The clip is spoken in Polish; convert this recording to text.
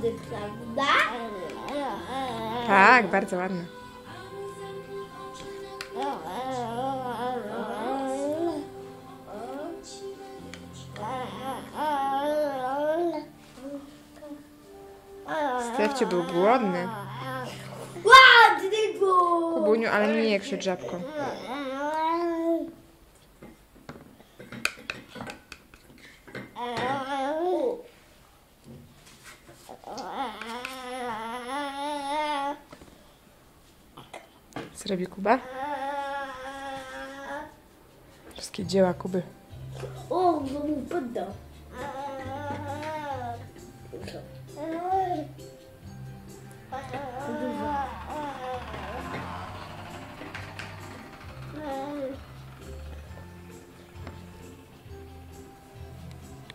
wody, prawda? Tak, bardzo ładne. Stefciu był głodny. Ładny był! Kubuniu, ale nie krzycz żabko. Co robi Kuba? Wszystkie dzieła Kuby. O, no mu poddał.